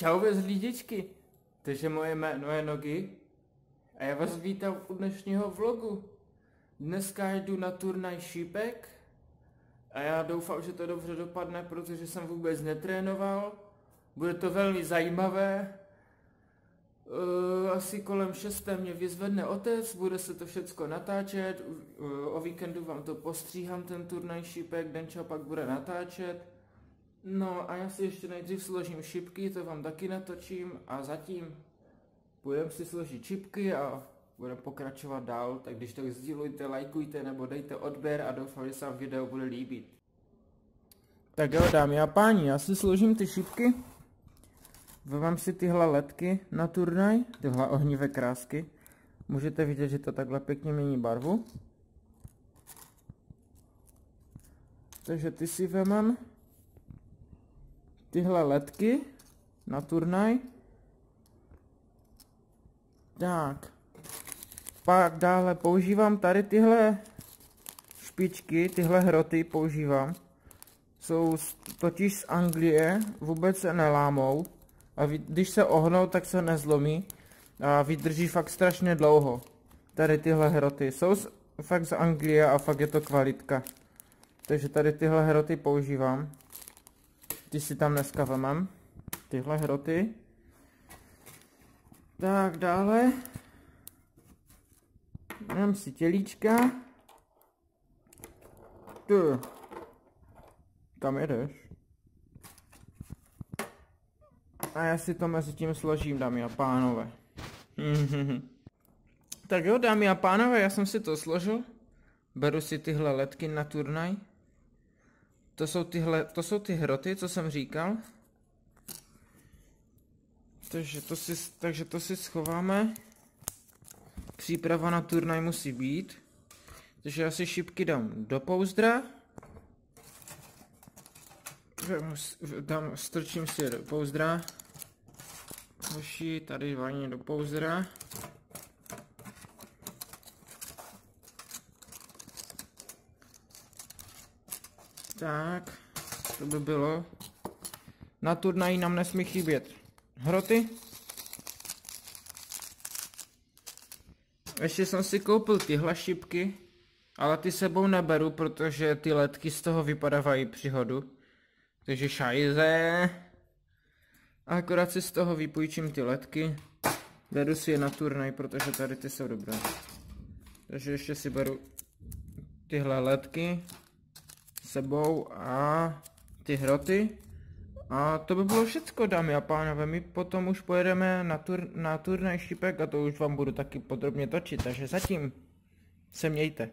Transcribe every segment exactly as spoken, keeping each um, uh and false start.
Čau vezlí děčky, takže moje jméno je Nogy a já vás vítám u dnešního vlogu. Dneska jdu na turnaj šípek a já doufám, že to dobře dopadne, protože jsem vůbec netrénoval. Bude to velmi zajímavé. Uh, asi kolem šesté mě vyzvedne otec, bude se to všecko natáčet, uh, o víkendu vám to postříhám ten turnaj šípek, Denča pak bude natáčet. No a já si ještě nejdřív složím šipky, to vám taky natočím a zatím budeme si složit šipky a budeme pokračovat dál, tak když to sdílujte, lajkujte nebo dejte odběr a doufám, že se vám video bude líbit. Tak jo, dámy a páni, já si složím ty šipky. Vezmám si tyhle ledky na turnaj, tyhle ohnivé krásky. Můžete vidět, že to takhle pěkně mění barvu. Takže ty si vezmem tyhle ledky na turnaj. Tak. Pak dále používám tady tyhle špičky, tyhle hroty používám. Jsou totiž z Anglie, vůbec se nelámou. A když se ohnou, tak se nezlomí. A vydrží fakt strašně dlouho. Tady tyhle hroty jsou z, fakt z Anglie a fakt je to kvalitka. Takže tady tyhle hroty používám. Ty si tam dneska vemem. Tyhle hroty. Tak dále. Mám si tělíčka. Ty. Kam jedeš? A já si to mezi tím složím, dámy a pánové. Tak jo, dámy a pánové, já jsem si to složil. Beru si tyhle ledky na turnaj. To jsou tyhle, to jsou ty hroty, co jsem říkal. Takže to si, takže to si schováme. Příprava na turnaj musí být. Takže já si šipky dám do pouzdra. Dám, strčím si je do pouzdra. Hoši, tady vaní do pouzdra. Tak, to by bylo. Na turnaji nám nesmí chybět hroty. Ještě jsem si koupil tyhle šipky, ale ty sebou neberu, protože ty ledky z toho vypadávají při hodu. Takže šajze. A akorát si z toho vypůjčím ty ledky. Beru si je na turnaj, protože tady ty jsou dobré. Takže ještě si beru tyhle ledky sebou a ty hroty. A to by bylo všecko, dámy a pánové. My potom už pojedeme na, tur na turnaj šípek a to už vám budu taky podrobně točit. Takže zatím se mějte.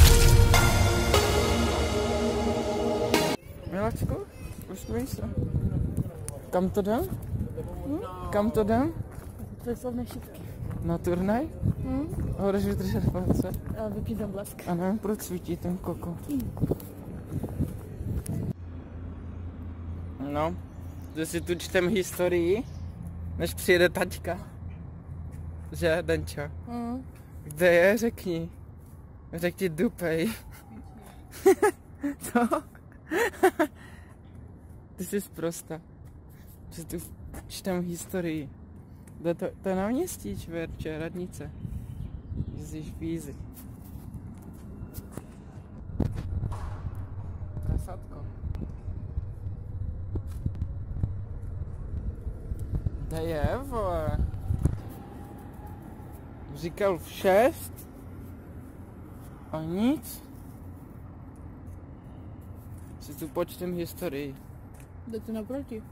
Milačku, usmíj se. Kam to jdem? Hm? Kam to jdem? To jsou na šipky. Na turnaj? Hm? Hodeš vydržet palce? A vypít tam blesk. A nevím, proč svítí ten koko. Hm. No, že si tu čtem historii, než přijede taťka. Že, Denča? Hm. Kde je? Řekni. Řekni dupej. Co? Ty jsi zprosta. Že tu čtem historii. To, to, to je na městí, čverče, radnice. Ježíš vízy. Prasátko. Kde je, vole? Říkal v šest? A nic? Si tu počtem historii. Jde to naproti.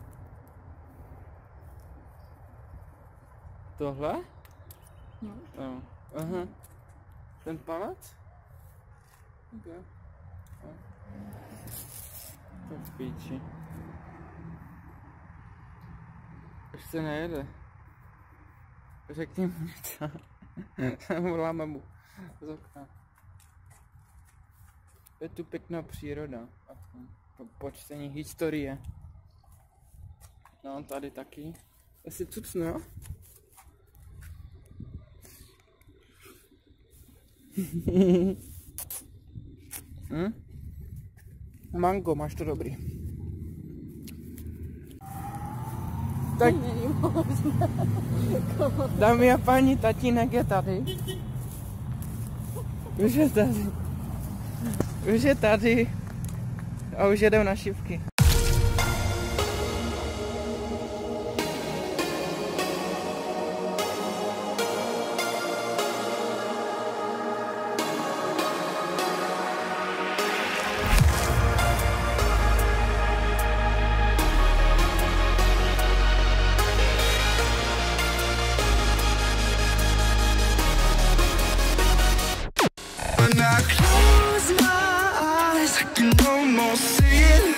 Tohle? No. No. Aha. Ten palec? Okay. To v píči. Už se nejede. Řekni mu něco. Voláme mu z okna. Je tu pěkná příroda. Po počtení historie. No, tady taky. Asi cucnu, jo? hm? Mango, máš to dobrý. Tak Není možné. dámy a páni, tatínek je tady. Už je tady. Už je tady. A už jedou na šipky. When I close my eyes, I can almost see it.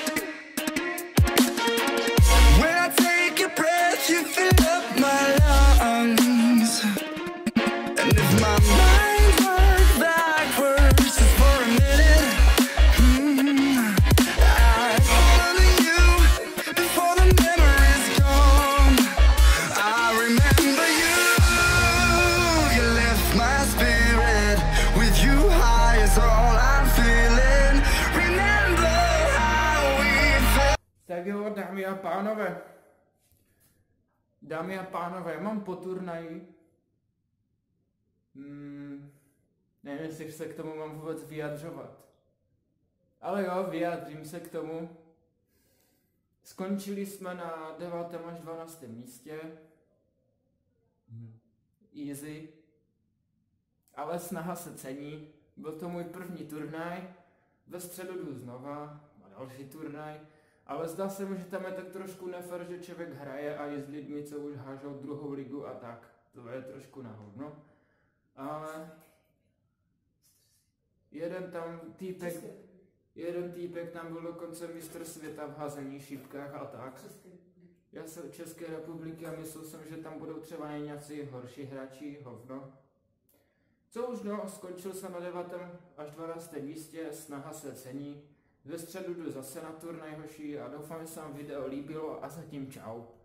When I take a breath, you fill up my lungs. And if my mind worked backwards just for a minute, mm, I'd hold on to you before the memory's gone. I remember you, you lift my spirit. With you high is all I'm feeling. Remember how we felt. Tak jo, dámy a pánové. Dámy a pánové, mám po turnaji. Hmm, nevím, jestli se k tomu mám vůbec vyjadřovat. Ale jo, vyjádřím se k tomu. Skončili jsme na devátém až dvanáctém místě. Easy. Ale snaha se cení. Byl to můj první turnaj. Ve středu jdu znova. A další turnaj. Ale zdá se mi, že tam je tak trošku nefér, že člověk hraje a je s lidmi, co už hážou druhou ligu a tak. To je trošku na hovno. Ale jeden tam týpek, jeden týpek tam byl dokonce mistr světa v házení šipkách a tak. Já jsem České republiky a myslel jsem, že tam budou třeba nějací horší hráči, hovno. Co už no, skončil jsem na devátém až dvanáctém místě, snaha se cení. Ve středu jdu zase na turnaj hoší a doufám, že se vám video líbilo a zatím čau.